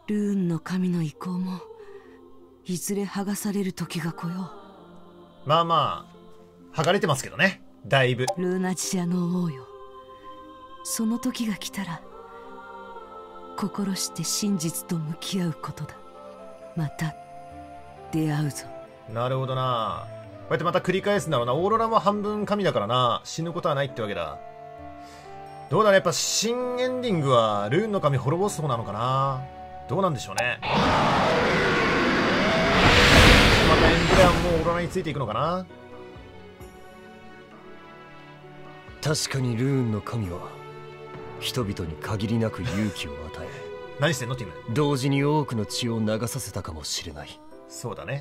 ルーンの神の意向もいずれ剥がされる時が来よう。まあまあ剥がれてますけどね、だいぶ。 ルーナジアの王よ、その時が来たら心して真実と向き合うことだ。また出会うぞ。 なるほどな。こうやってまた繰り返すんだろうな。オーロラも半分神だからな、死ぬことはないってわけだ。どうだね、やっぱ新エンディングはルーンの神滅ぼす方なのかな。どうなんでしょうね。またエンブレアンもオーロラについていくのかな。 確かにルーンの神は人々に限りなく勇気を与え何してんのティム。 同時に多くの血を流させたかもしれない。 そうだね。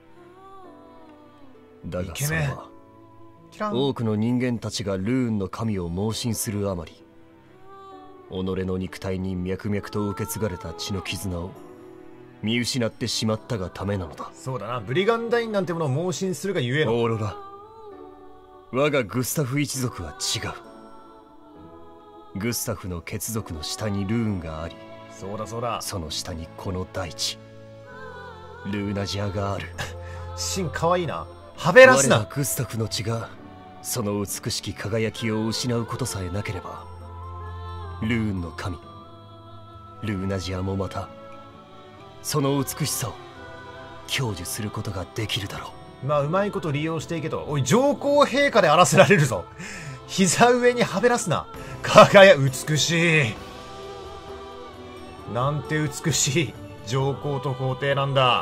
だがそれはキラン。 多くの人間たちがルーンの神を盲信するあまり、己の肉体に脈々と受け継がれた血の絆を見失ってしまったがためなのだ。 そうだな、ブリガンダインなんてものを盲信するがゆえの。 オーロラ、我がグスタフ一族は違う。グスタフの血族の下にルーンがあり、 そうだそうだ、 その下にこの大地ルーナジアがある。 シンかわいいな。はべらすな。 我らグスタフの血がその美しき輝きを失うことさえなければ、ルーンの神ルーナジアもまたその美しさを享受することができるだろう。まあうまいこと利用していけと。おい、上皇陛下であらせられるぞ。膝上にはべらすな。美しい。なんて美しい上皇と皇帝なんだ。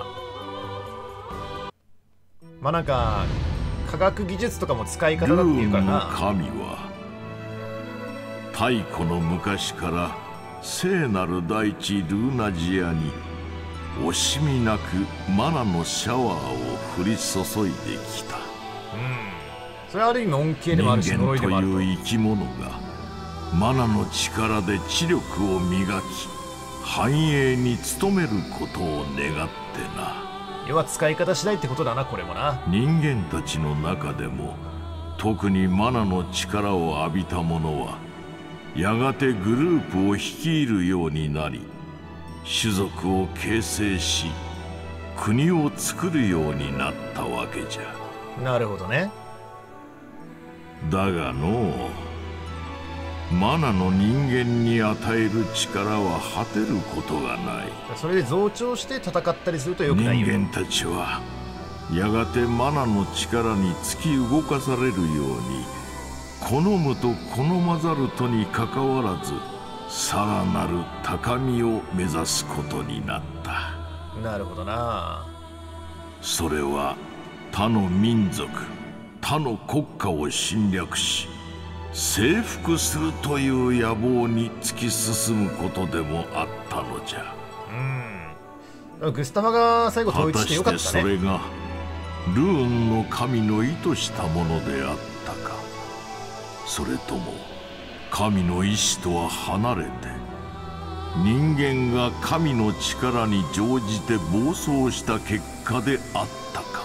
まあなんか科学技術とかも使い方だっていうからな。 ルーンの神は太古の昔から聖なる大地ルーナジアに惜しみなくマナのシャワーを降り注いできた。 それはある意味恩恵でもあるし呪いでもあると。 人間という生き物がマナの力で知力を磨き繁栄に努めることを願ってな。 要は使い方次第ってことだな、これもな。 人間たちの中でも特にマナの力を浴びた者はやがてグループを率いるようになり、種族を形成し国を作るようになったわけじゃ。 なるほどね。 だがのマナの人間に与える力は果てることがない。 それで増長して戦ったりするとよくないよ。 人間たちはやがてマナの力に突き動かされるように、好むと好まざるとにかかわらずさらなる高みを目指すことになった。 なるほどな。 それは他の民族、他の国家を侵略し征服するという野望に突き進むことでもあったのじゃ。 グスタファが最後統一してよかったね。 果たしてそれがルーンの神の意図したものであったか、それとも神の意志とは離れて人間が神の力に乗じて暴走した結果であったか。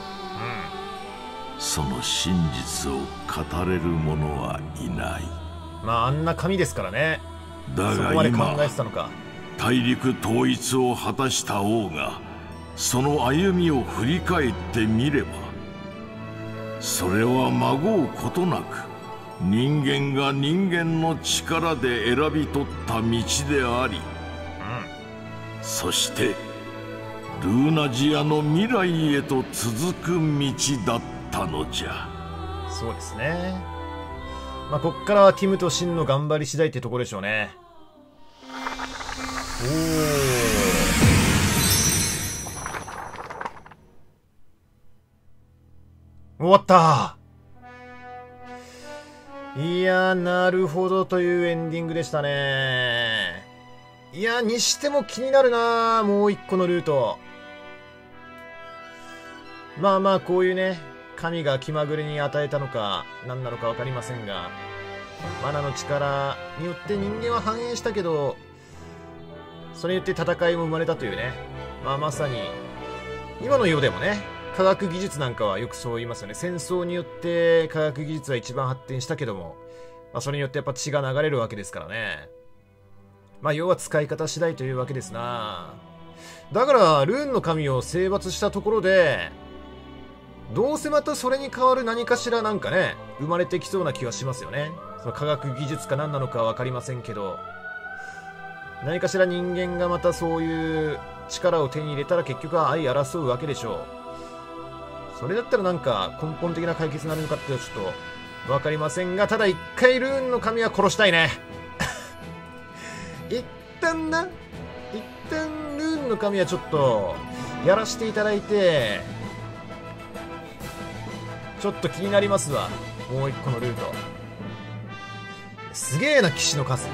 その真実を語れる者はいない。 まああんな神ですからね。 だがそこまで考今えてたのか。 大陸統一を果たした王がその歩みを振り返ってみれば、それはまごうことなく人間が人間の力で選び取った道であり、そしてルーナジアの未来へと続く道だったのじゃ。 そうですね。まあこっからはティムとシンの頑張り次第ってところでしょうね。終わった。いや、なるほどというエンディングでしたね。いや、にしても気になるな、もう一個のルート。まあまあ、こういうね、神が気まぐれに与えたのか何なのか分かりませんが、マナの力によって人間は繁栄したけど、それによって戦いも生まれたというね。まあまさに今の世でもね、科学技術なんかはよくそう言いますよね。戦争によって科学技術は一番発展したけども、まあ、それによってやっぱ血が流れるわけですからね。 まあ要は使い方次第というわけですな。だからルーンの神を征伐したところでどうせまたそれに代わる何かしらなんかね生まれてきそうな気はしますよね。その科学技術か何なのかは分かりませんけど、何かしら人間がまたそういう力を手に入れたら結局は相争うわけでしょう。それだったらなんか根本的な解決になるのかってちょっと分かりませんが、ただ一回ルーンの神は殺したいね一旦ルーンの神はちょっとやらせていただいて、ちょっと気になりますわ。もう一個のルートすげえな、騎士の数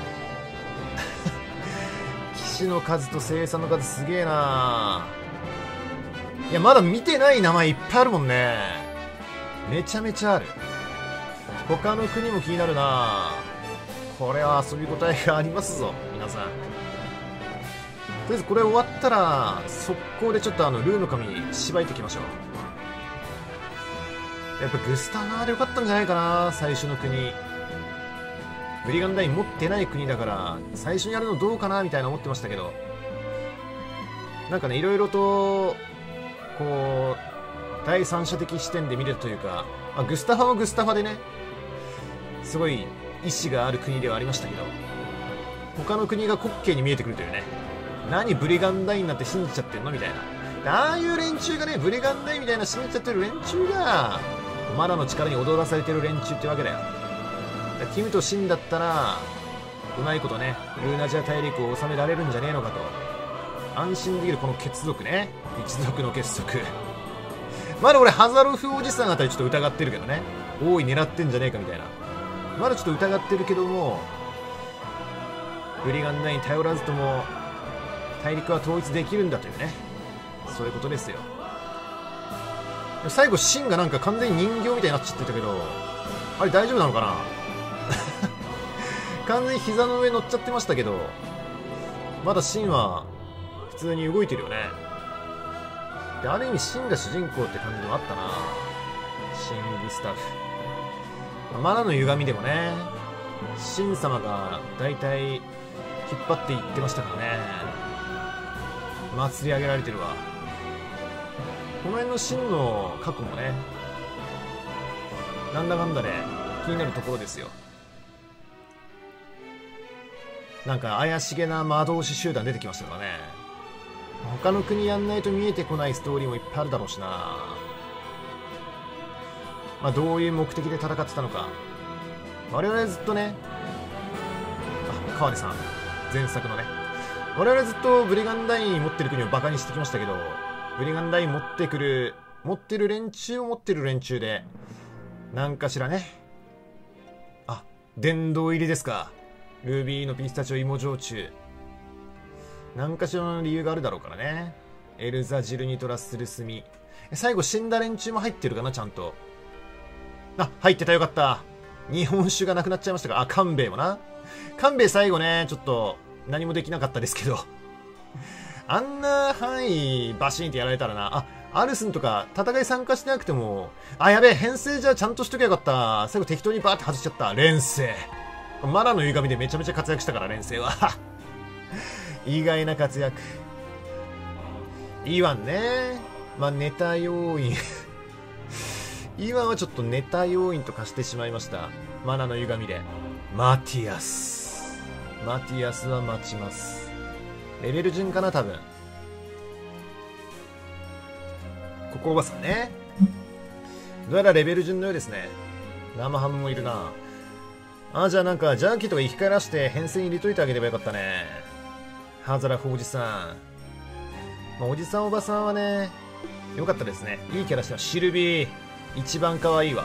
騎士の数と生産の数すげえな。いやまだ見てない名前いっぱいあるもんね。めちゃめちゃある。他の国も気になるな。これは遊び応えがありますぞ皆さん。とりあえずこれ終わったら速攻でちょっとルーンの神しばいていきましょう。やっぱグスタファーでよかったんじゃないかな。最初の国ブリガンダイン持ってない国だから最初にやるのどうかなみたいな思ってましたけど、なんかねいろいろとこう第三者的視点で見れたというか、グスタファもグスタファでねすごい意志がある国ではありましたけど、他の国が滑稽に見えてくるというね。何ブリガンダインなんて信じちゃってんのみたいな。ああいう連中がね、ブリガンダインみたいな信じちゃってる連中がマナの力に踊らされてる連中ってわけだよ。キムとシンだったらうまいことねルーナジア大陸を治められるんじゃねえのかと安心できるこの結族ね、一族の結束まだ俺ハザロフおじさんあたりちょっと疑ってるけどね、大い狙ってんじゃねえかみたいな、まだちょっと疑ってるけども、ブリガンダイン頼らずとも大陸は統一できるんだというね、そういうことですよ。最後シンがなんか完全に人形みたいになっちゃってたけど、あれ大丈夫なのかな完全に膝の上乗っちゃってましたけど、まだシンは普通に動いてるよね。である意味シンが主人公って感じもあったな。シン・グスタフ、マナの歪みでもねシン様が大体引っ張っていってましたからね。祭り上げられてるわ。この辺のシンの過去もねなんだかんだで気になるところですよ。なんか怪しげな魔導士集団出てきましたからね。他の国やんないと見えてこないストーリーもいっぱいあるだろうしな。まあどういう目的で戦ってたのか、我々ずっとね、川根さん前作のね、我々ずっとブリガンダイン持ってる国をバカにしてきましたけど、ブリガンダイン持ってる連中を持ってる連中でなんかしらね、殿堂入りですか。ルビーのピスタチオ芋焼酎、なんかしらの理由があるだろうからね。エルザジルニトラスルスミ、最後死んだ連中も入ってるかな、ちゃんと。入ってた、よかった。日本酒がなくなっちゃいましたが、官兵衛もな。官兵衛最後ねちょっと何もできなかったですけどあんな範囲バシーンってやられたらな。アルスンとか戦い参加してなくても、やべえ編成じゃちゃんとしときゃよかった。最後適当にバーって外しちゃった。連星マナの歪みでめちゃめちゃ活躍したから、連星は意外な活躍。イワンね、ネタ要員イワンはちょっとネタ要員と化してしまいました。マナの歪みで。マティアスは待ちます。レベル順かな多分。ここおばさんね、どうやらレベル順のようですね。生ハムもいるな。じゃあなんかジャーキーとか生き返らして編成に入れといてあげればよかったね。ハザラフおじさん、おじさんおばさんはねよかったですね。いいキャラしてます。シルビー一番可愛いわ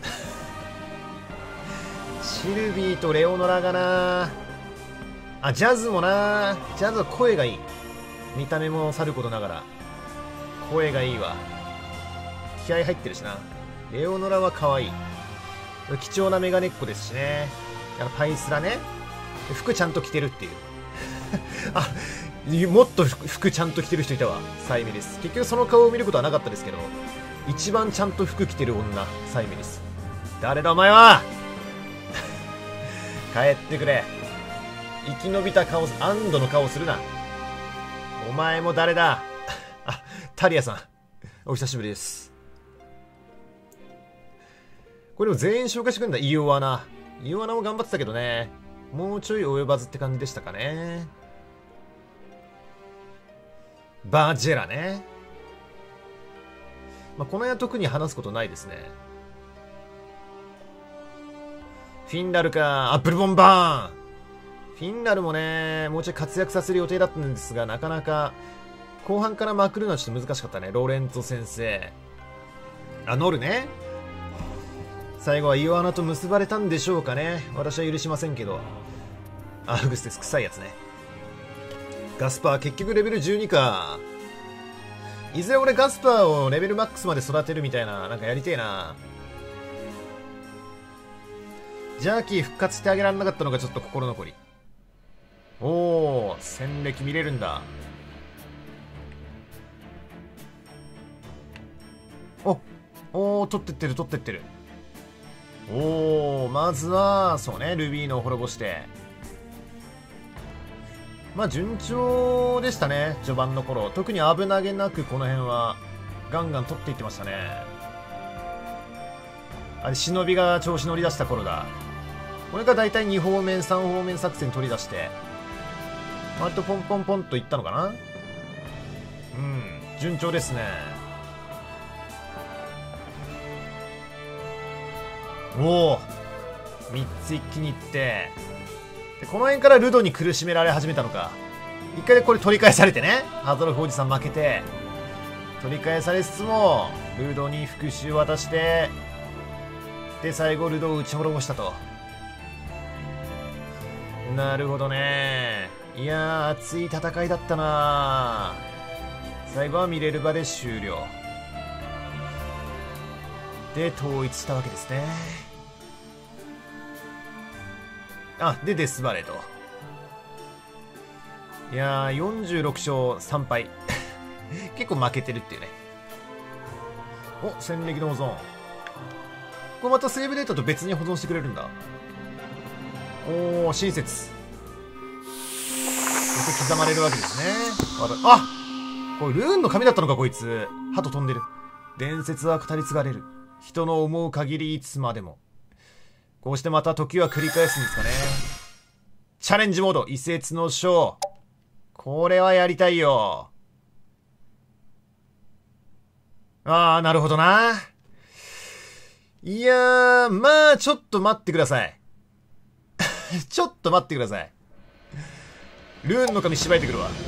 シルビーとレオノラがな。ジャズもな。ジャズは声がいい。見た目もさることながら声がいいわ。気合入ってるしな。レオノラは可愛い。貴重なメガネっ子ですしね。パイスラね、服ちゃんと着てるっていうもっと服ちゃんと着てる人いたわ。サイメリス。結局その顔を見ることはなかったですけど、一番ちゃんと服着てる女、サイメリス。誰だお前は帰ってくれ。 生き延びた顔、安堵の顔するな。お前も誰だあ、タリアさん。お久しぶりです。これを全員紹介してくるんだ。イオアナ。イオアナも頑張ってたけどね。もうちょい及ばずって感じでしたかね。バージェラね。まあ、この辺は特に話すことないですね。フィンラルか。アップルボンバーン。フィンラルもね、もうちょい活躍させる予定だったんですが、なかなか後半からまくるのはちょっと難しかったね。ロレンツォ先生。あ、ノルね。最後はイオアナと結ばれたんでしょうかね。私は許しませんけど。アウグステス、臭いやつね。ガスパー、結局レベル12か。いずれ俺ガスパーをレベルマックスまで育てるみたいな、なんかやりてえな。ジャーキー復活してあげられなかったのがちょっと心残り。おー、戦歴見れるんだ。おー、取ってってる取ってってる。おー、まずはそうね、ルビーノを滅ぼして、まあ順調でしたね。序盤の頃特に危なげなくこの辺はガンガン取っていってましたね。あれ忍びが調子乗り出した頃だ。これがだいたい2方面3方面作戦取り出して割とポンポンポンといったのかな。うん、順調ですね。おお、3つ一気にいって、でこの辺からルドに苦しめられ始めたのか。一回でこれ取り返されてね、ハザロフおじさん負けて取り返されつつもルドに復讐を渡して、で最後ルドを打ち滅ぼしたと。なるほどね。いやー、熱い戦いだったな。最後はミレルバで終了で統一したわけですね。あ、でデスバレーと。いやー、46勝3敗結構負けてるっていうね。お、戦歴の保存。これまたセーブデータと別に保存してくれるんだ。おー、親切。刻まれるわけですね。あ、これルーンの神だったのかこいつ。鳩飛んでる。伝説は語り継がれる。人の思う限りいつまでも。こうしてまた時は繰り返すんですかね。チャレンジモード、異説の章。これはやりたいよ。あー、なるほどな。いやー、まあちょっと待ってくださいちょっと待ってください。ルーンの神しばいてくるわ。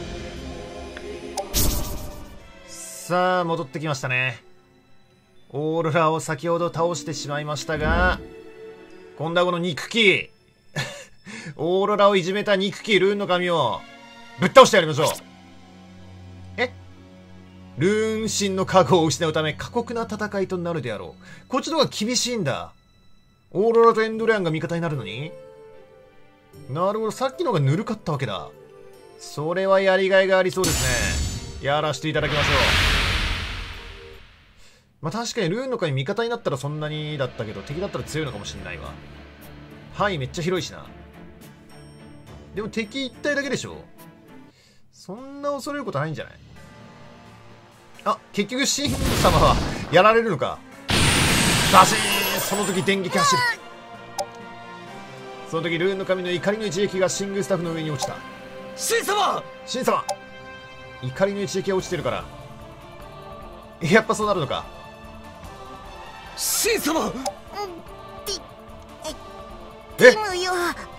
さあ戻ってきましたね。オーロラを先ほど倒してしまいましたが、今度はこの憎きオーロラをいじめた憎きルーンの神をぶっ倒してやりましょう。ルーン神の加護を失うため過酷な戦いとなるであろう。こっちの方が厳しいんだ。オーロラとエンドレアンが味方になるのに。なるほど、さっきのがぬるかったわけだ。それはやりがいがありそうですね。やらせていただきましょう。まあ確かにルーンの神味方になったらそんなにだったけど、敵だったら強いのかもしれないわ。範囲めっちゃ広いしな。でも敵1体だけでしょ。そんな恐れることないんじゃない。あ、結局シン様はやられるのか。バシーン。その時電撃走る。その時ルーンの神の怒りの一撃がシングスタッフの上に落ちた。 シン様、 シン様、怒りの一撃が落ちてるからやっぱそうなるのか。 シン様、 ティムよ、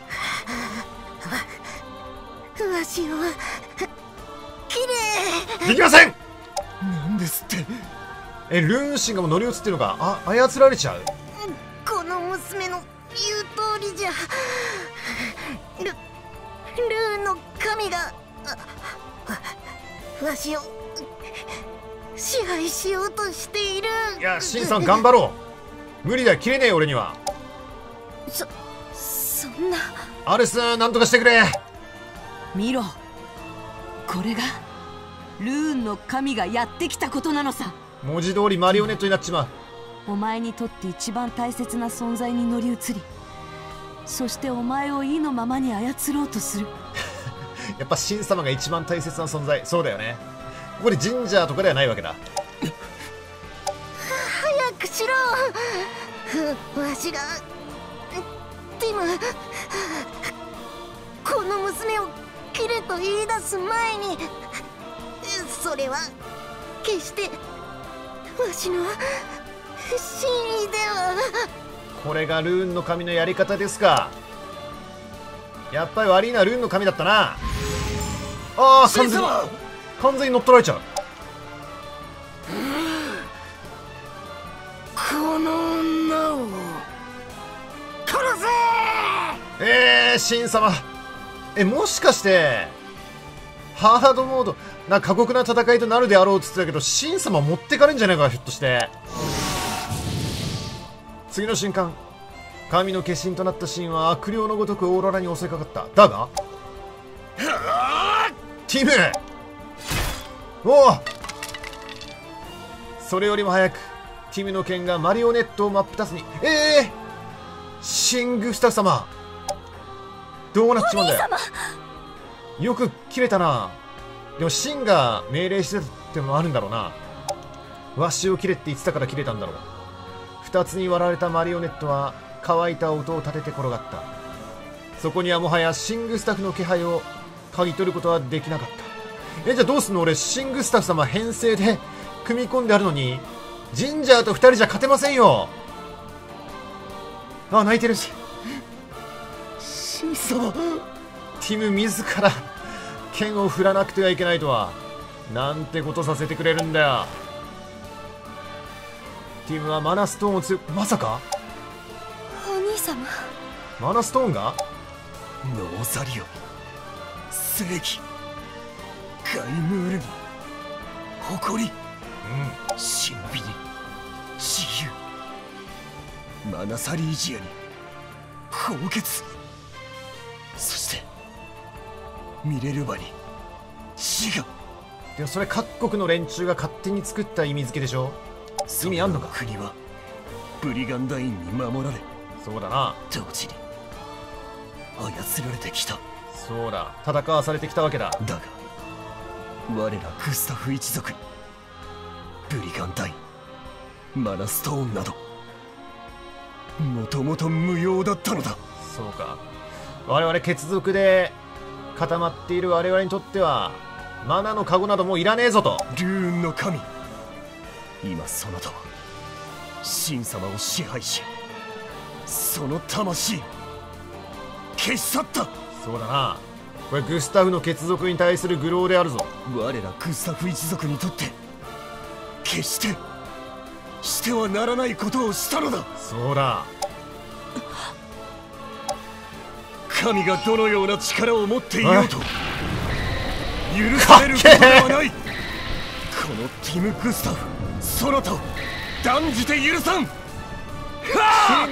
わしをきれい。 できません。 なんですって。 ルーン神がもう乗り移ってるのか。あ、操られちゃう。 この娘の言う通りじゃ。ルーンの神がわしを支配しようとしている。 いや、シンさん頑張ろう。無理だ、切れねえ俺には。 そんな。 アルス、なんとかしてくれ。 見ろ、これがルーンの神がやってきたことなのさ。 文字通りマリオネットになっちまう。 お前にとって一番大切な存在に乗り移り、 そしてお前を意のままに操ろうとする。 やっぱ神様が一番大切な存在。そうだよね。ここでジンジャーとかではないわけだ。 早くしろ。わしがティム、この娘を切れと言い出す前に、それは決してわしの真意では。 これがルーンの神のやり方ですか。やっぱり悪いのはルーンの神だったな。ああ、完全に乗っ取られちゃう。 この女を殺せ。 神様、もしかしてハードモードな過酷な戦いとなるであろうって言ってたけど、神様持ってかれんじゃないか、ひょっとして。次の瞬間、神の化身となったシンは悪霊のごとくオーロラに襲いかかった。だがティム、おお、それよりも早くティムの剣がマリオネットを真っ二つに。シン・グスタフ様、どうなっちまうんだよ。よく切れたな。でもシンが命令してたってのもあるんだろうな。わしを切れって言ってたから切れたんだろう。二つに割られたマリオネットは乾いた音を立てて転がった。そこにはもはやシン・グスタフの気配を嗅ぎ取ることはできなかった。じゃあどうすんの。俺シン・グスタフ様編成で組み込んであるのにジンジャーと二人じゃ勝てませんよ。あ、泣いてるし。 神様、 ティム自ら剣を振らなくてはいけないとは、なんてことさせてくれるんだよ。ティムはマナストーンをまさかお兄様、 マナストーンがノーザリオ、正義、ガイムールに誇り、神秘に自由、マナサリージアに高潔、そしてミレルバに死が。 でもそれ各国の連中が勝手に作った意味付けでしょ。意味あんのか。 国はブリガンダインに守られ、 そうだな。 同時に操られてきた。 そうだ、戦わされてきたわけだ。 だが我らグスタフ一族にブリガンダイン、マナストーンなどもともと無用だったのだ。 そうか、我々血族で固まっている我々にとってはマナのカゴなどもういらねえぞと。 ルーンの神、今そなたは神様を支配し、その魂を消し去った。 そうだな、これグスタフの血族に対する愚弄であるぞ。 我らグスタフ一族にとって決してしてはならないことをしたのだ。 そうだ、 神がどのような力を持っていようと許されることではない。このティム・グスタフ、そなたを断じて許さん。 ティ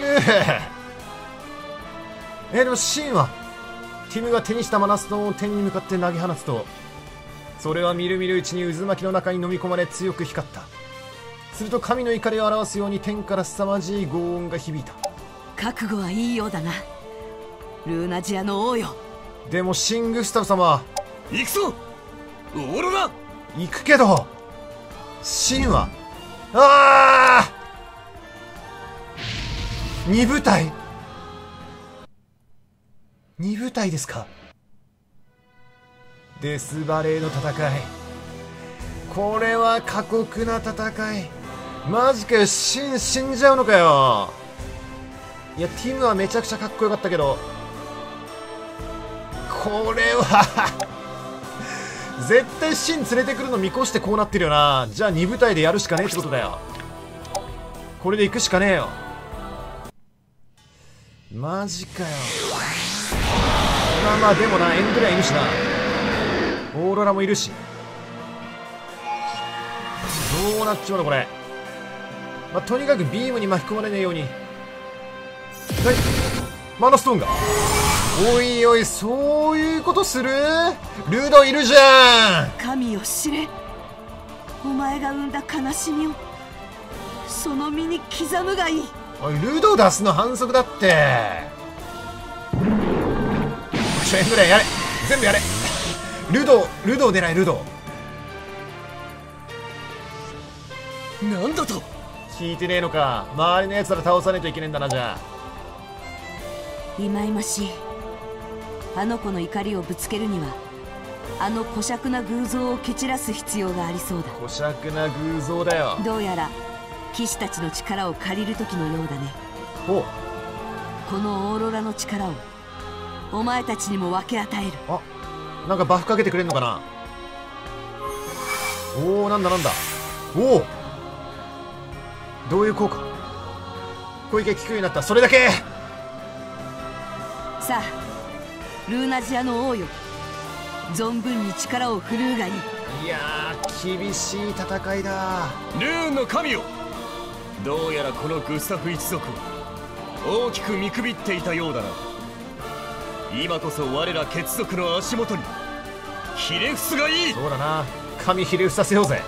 ムでもシンはティムが手にしたマナストーンを天に向かって投げ放つと、それはみるみるうちに渦巻きの中に飲み込まれ強く光った。すると神の怒りを表すように天から凄まじい轟音が響いた。 覚悟はいいようだな、ルーナジアの王よ。 でもシン・グスタフ様、 行くぞオーロラ。 行くけどシンは二部隊ですか。デスバレーの戦い、これは過酷な戦い。マジかよ、シン死んじゃうのかよ。いやティムはめちゃくちゃかっこよかったけど、これは絶対シン連れてくるの見越してこうなってるよな。じゃあ2部隊でやるしかねえってことだよ。これで行くしかねえよ。マジかよ。まあでもな、エンドレアいるしな、オーロラもいるし、どうなっちまうのこれ。とにかくビームに巻き込まれねえように。マナストーンが、おいおい、そういうことする。ルドいるじゃん。 神を知れ、お前が生んだ悲しみをその身に刻むがいい。 おい、ルド出すの反則だって。 エンドレンやれ、全部やれ。ルドー出ない。ルドーなんだと。 聞いてねえのか。周りのやつら倒さねえといけねえんだな。じゃあいまいましい。あの子の怒りをぶつけるにはあの小尺な偶像を蹴散らす必要がありそうだ。 小尺な偶像だよ。 どうやら騎士たちの力を借りる時のようだね。 お、 このオーロラの力をお前たちにも分け与える。 あ、なんかバフかけてくれんのかな。おお、なんだ。おお、どういう効果。攻撃が効くようになった。それだけ。 さあルーナジアの王よ、存分に力を振るうがいい。 いやー、厳しい戦いだ。 ルーンの神よ、どうやらこのグスタフ一族を大きく見くびっていたようだな。今こそ我ら血族の足元にひれ伏すがいい。 そうだな、神ひれ伏させようぜ。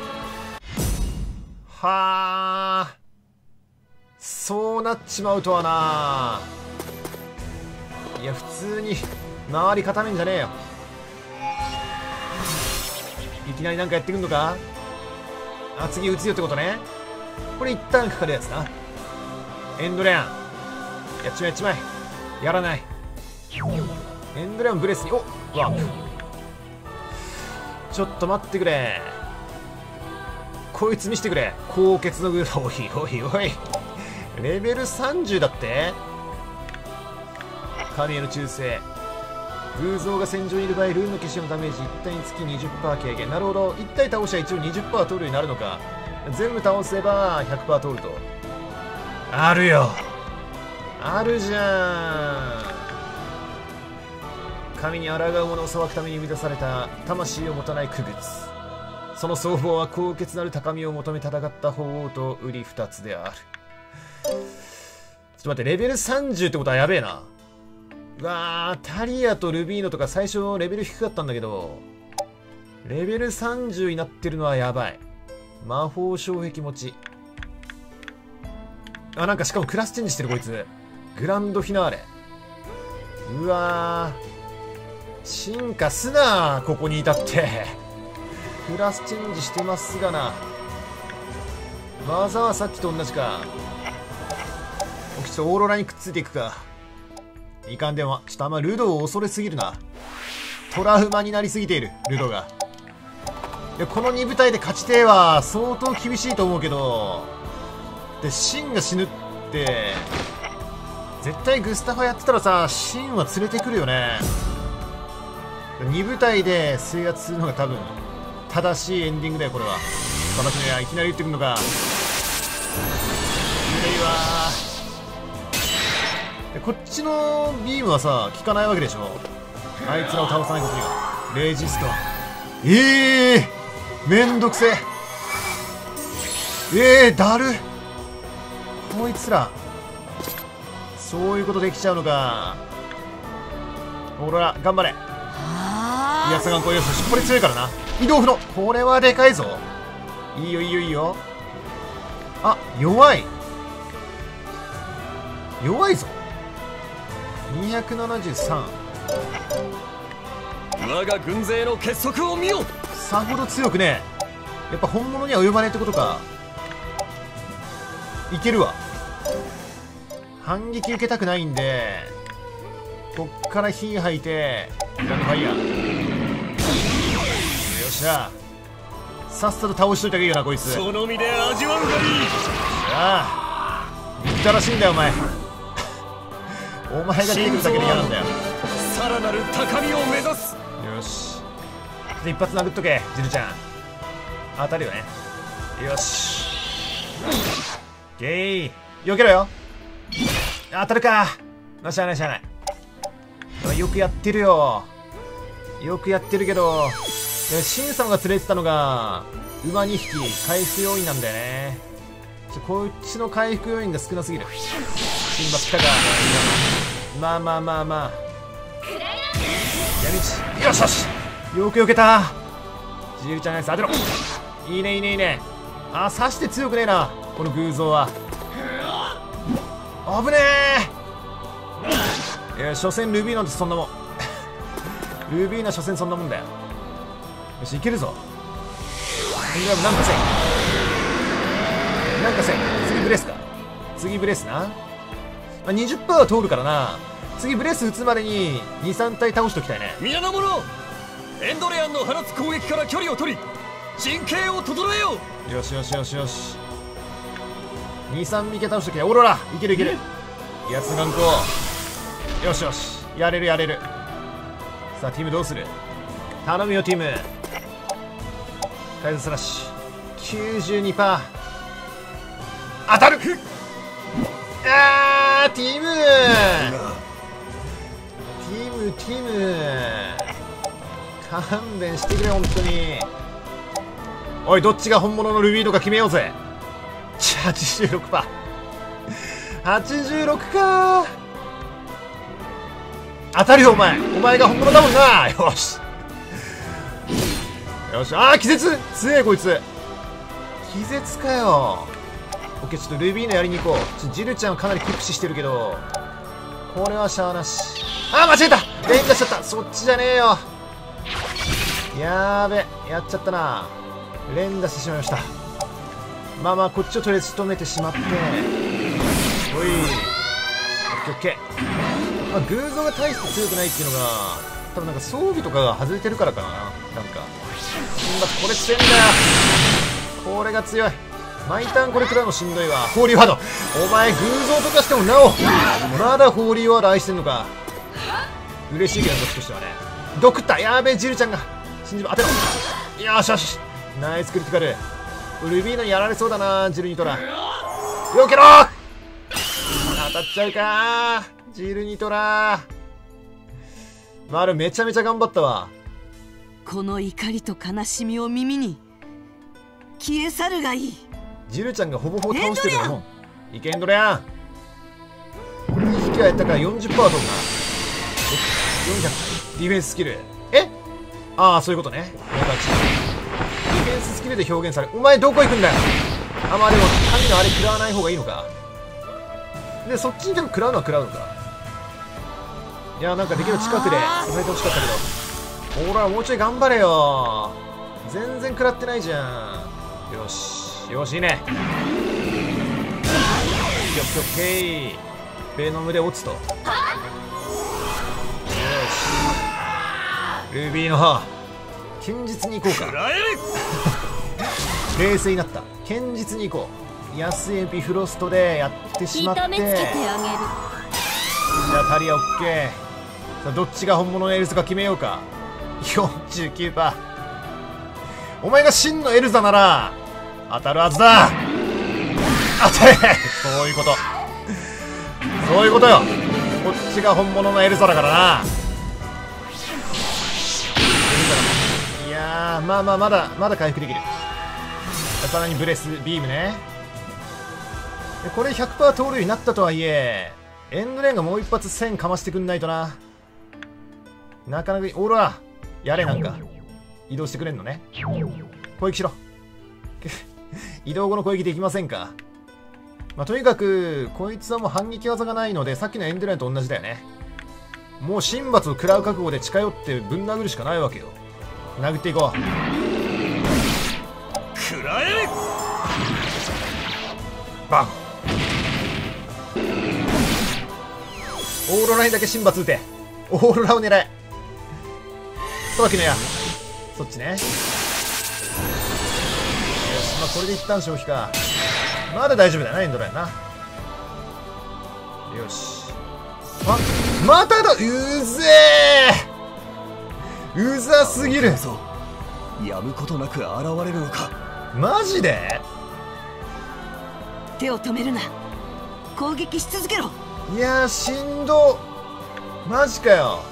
はあ、そうなっちまうとはな。いや、普通に周り固めんじゃねえよ。いきなりなんかやってくんのか。あ、次撃つよってことね。これ一旦かかるやつな。エンドレアンやっちまえ。やらない。エンドレアンブレスに、お、ワープ。ちょっと待ってくれ。こいつ見してくれ。高血のグー。おいレベル30だって。神への忠誠。偶像が戦場にいる場合、ルーンの消しのダメージ1体につき 20% 軽減。なるほど、1体倒しは一応 20% 取るようになるのか。全部倒せば 100% 取ると。あるよ、あるじゃん。神に抗う者を裁くために生み出された魂を持たない傀儡。その相棒は高潔なる高みを求め戦った法王と瓜二つである。ちょっと待って、レベル30ってことはやべえな。うわー、タリアとルビーノとか最初レベル低かったんだけど、レベル30になってるのはやばい。魔法障壁持ち。あ、なんかしかもクラスチェンジしてるこいつ。グランドフィナーレ。うわー、進化すな、ここに至ってクラスチェンジしてますがな。技はさっきと同じか。ちょっとオーロラにくっついていくか。いかんでも、ちょっとあんまルドを恐れすぎるな。トラウマになりすぎている、ルドが。でこの2部隊で勝ちてえは相当厳しいと思うけど、でシンが死ぬって絶対グスタファやってたらさ、シンは連れてくるよね。2部隊で制圧するのが多分正しいエンディングだよこれは。楽しみや、いきなり言ってくるのか。いいわー。でこっちのビームはさ効かないわけでしょ。あいつらを倒さないことには。レジスト、めんどくせえ。だる。こいつらそういうことできちゃうのか。オーロラ頑張れ。いや、サガンコよし、これ強いからな。移動不能。これはでかいぞ。いいよいいよいいよ。あ、弱いぞ。273。 我が軍勢の結束を見よ。 さほど強くねえ。やっぱ本物には及ばないってことか。いけるわ。反撃受けたくないんでこっから火吐いてグランドファイヤー。よっしゃ、さっさと倒しといた方がいいよなこいつ。 その身で味わうがいい。 ああ、憎たらしいんだよお前お前が出てくるだけで嫌なんだよ。 さらなる高みを目指す。 よし、一発殴っとけジルちゃん。当たるよね。よし、ゲー避けろよ。当たるか。しゃあないしゃあない。よくやってるよ。よくやってるけど、シン様が連れてたのが馬2匹回復要因なんだよね。こっちの回復要因が少なすぎる。シンバ来たか。まあ闇道、よしよし、よく避けた。ジルちゃんのやつ当てろ。いいね。あ、刺して強くねえなこの偶像は。危ねえ。いや、所詮ルビーなんてそんなもんルビーナ所詮そんなもんだよ。よし、いけるぞ。エンドラムなんかせい。なんかせい。次ブレスか。次ブレスな。まあ、20% は通るからな。次ブレス打つまでに 2,3 体倒しときたいね。 皆の者、エンドレアンの放つ攻撃から距離を取り陣形を整えよう。 よしよしよしよし。2,3 匹倒しときゃ。オーロラいけるいける。やつ頑固。よしよし、やれるやれる。さあティムどうする。頼むよティム。カイザースラッシュ 92%。 当たる。あーティムティム勘弁してくれ本当に。おい、どっちが本物のルビーとか決めようぜ。86%。 86か。当たるよお前。お前が本物だもんな。よしよし。あー気絶強えこいつ。気絶かよ。オッケー、ちょっとルビーのやりに行こう。ジルちゃんはかなり酷使してるけどこれはしゃあなし。あー間違えた。連打しちゃった。そっちじゃねえよ。やーべ、やっちゃったな。連打してしまいました。まあまあこっちをとりあえず仕留めてしまって、おいオッケーオッケー。まあ偶像が大して強くないっていうのが多分なんか装備とかが外れてるからかな。なんかこれ強いんだよ。これが強い。毎ターンこれ食らうのしんどいわ。ホーリーワードお前偶像とかしてもなおまだホーリーワード愛してんのか。嬉しいけどこっちとしてはね。ドクターやべえ。ジルちゃんが信じば当てろ。よしよし、ナイスクリティカル。ルビーノにやられそうだな。ジルニトラよけろ。当たっちゃうかジルニトラ。まああれめちゃめちゃ頑張ったわ。 この怒りと悲しみを耳に消え去るがいい。 ジルちゃんがほぼほぼ倒してるよもん。いけエンドレアン。これで引きはやったから 40% 飛ぶな。400ディフェンススキル。ああそういうことね。ディフェンススキルで表現される。お前どこ行くんだよ。あまあでも神のあれ食らわない方がいいのか。でそっちにでも食らうのは食らうのか。いやなんかできる近くで支えてほしかったけど。ほらもうちょい頑張れよ。全然食らってないじゃん。よしよしいいね。オッケーオッケー。ベノムで落つと。よしルビーの歯堅実に行こうか。冷静になった。堅実に行こう。安いビフロストでやってしまって、 痛めつけてあげる。 じゃあタリアオッケー。さあどっちが本物のエルザか決めようか。 49%。 お前が真のエルザなら当たるはずだ。当たれそういうことそういうことよ。こっちが本物のエルザだからな。いやーまあまあまだ回復できる。さらにブレスビームね。これ 100% 通るようになったとはいえエンドレーンがもう一発1000かましてくんないとな。なかなかいい。オーロラやれ。なんか移動してくれんのね。攻撃しろ移動後の攻撃できませんか。まあ、とにかくこいつはもう反撃技がないのでさっきのエンドレーンと同じだよね。もう神罰を食らう覚悟で近寄ってぶん殴るしかないわけよ。殴っていこう。 食らえ。 バン。オーロラにだけ神罰撃て。オーロラを狙え。トラキの矢そっちね。よしまあこれで一旦消費か。まだ大丈夫だよなエンドラインな。よしあまただ。うぜえうざすぎる。 やむことなく現れるのか。 マジで。 手を止めるな。攻撃し続けろ。 いやーしんど。マジかよ。